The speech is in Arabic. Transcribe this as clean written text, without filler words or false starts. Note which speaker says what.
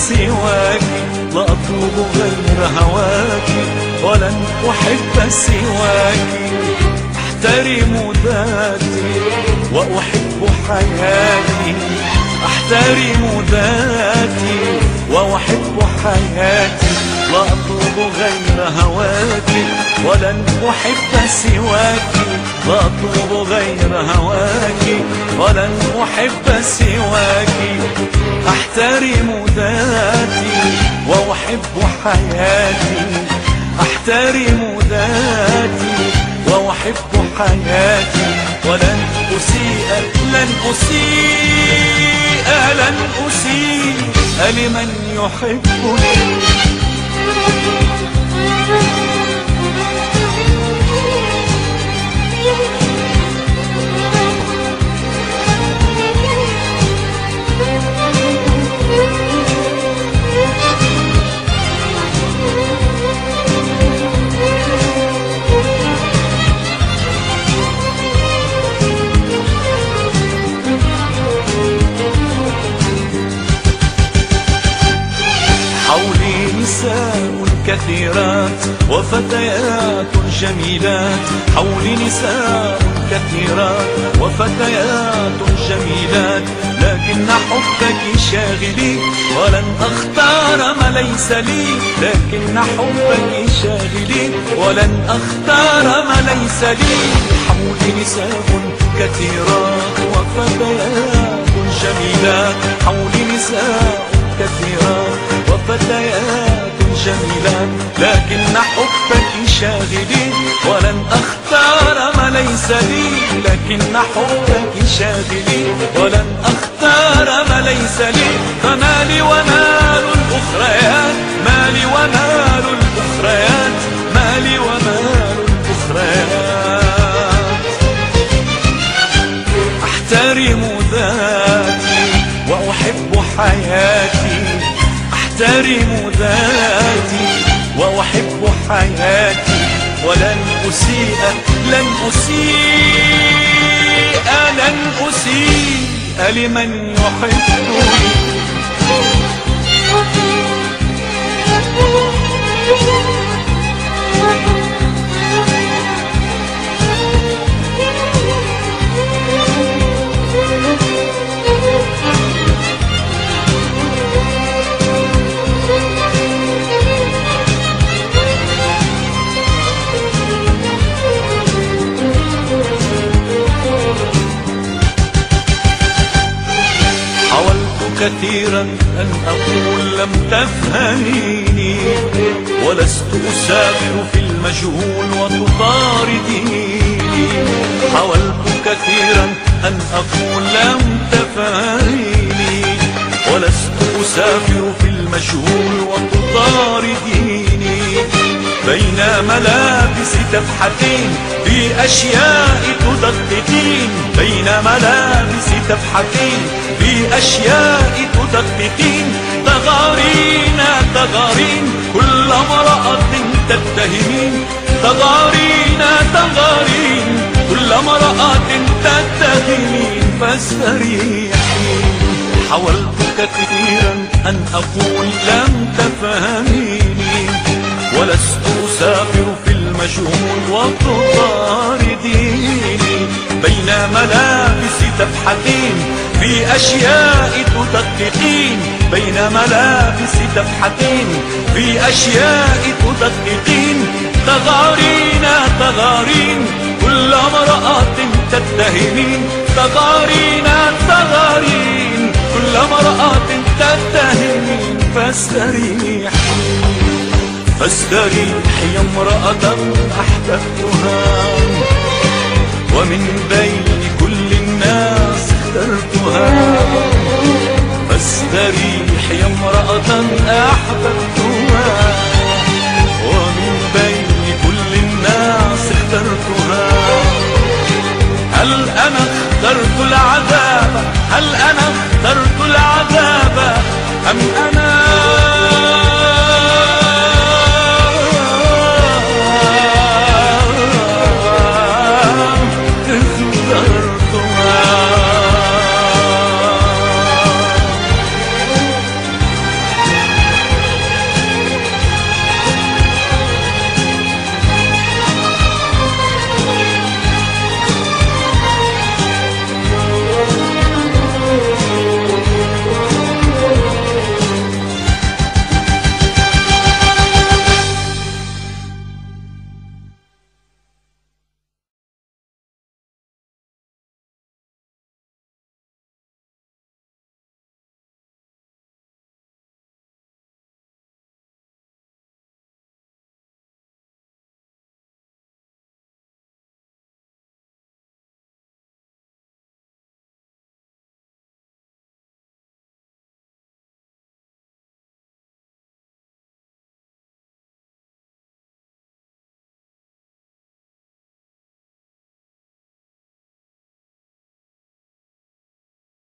Speaker 1: سواك، لا أطلب غير هواك ولن أحب سواك. أحترم ذاتي وأحب حياتي، أحترم ذاتي وأحب حياتي، لا أطلب غير هواك ولن أحب سواك، لا أطلب غير هواك ولن أحب سواك. أحترم ذاتي وأحب حياتي، أحترم ذاتي وأحب حياتي، ولن أسيء لن أسيء لن أسيء لمن يحبني. حولي نساء كثيرات وفتيات جميلات، حولي نساء كثيرات وفتيات جميلات، لكن حبك شاغلي ولن أختار ما ليس لي، لكن حبك شاغلي ولن أختار ما ليس لي. حولي نساء كثيرات وفتيات جميلات، حولي نساء كثيرات وفتيات جميلات، لكن حبك شاغلي ولن أختار ما ليس لي، لكن حبك شاغلي ولن أختار ما ليس لي. فمالي ومال الأخريات، مالي ومال الأخريات، مالي ومال الأخريات. أحترم ذاتي وأحب حياتي، أحترم ذاتي وأحب حياتي، ولن أسيء لن أسيء لن أسيء لمن يحبني. كثيرا أن أقول لم تفهميني، ولست أسافر في المجهول وتطارديني. حاولت كثيرا أن أقول لم تفهميني، ولست أسافر في المجهول وتطارديني. بين ملابس تبحثين في أشياء تدققين، بين ملابس تبحثين في أشياء تدققين. تغارين تغارين كل امرأة تتهمين، تغارين تغارين كل امرأة تتهمين. فاستريحين. حاولت كثيرا أن أقول لم تفهميني، ولست أسافر في المجهول وتطارديني. بين ملابس تبحثين في أشياء تدققين، بين ملابس تبحثين في أشياء تدققين. تغارين تغارين كل امرأة تتهمين، تغارين تغارين كل امرأة تتهمين. فاستريحي فاستريحي يا امرأة أحببتها، ومن بين كل الناس اخترتها. فاستريحي يا امرأة أحببتها، ومن بين كل الناس اخترتها. هل أنا اخترت العذاب، هل أنا اخترت العذاب أم أنا